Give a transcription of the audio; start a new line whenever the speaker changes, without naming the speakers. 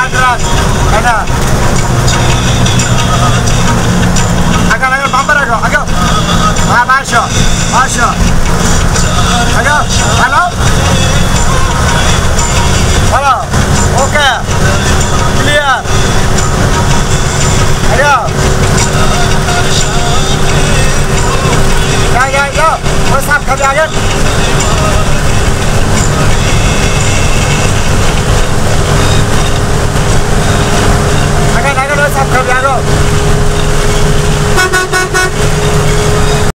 atrás. Acá. Acá, acá, bumper acá. Acá. Masya. Masya. Acá. Halo.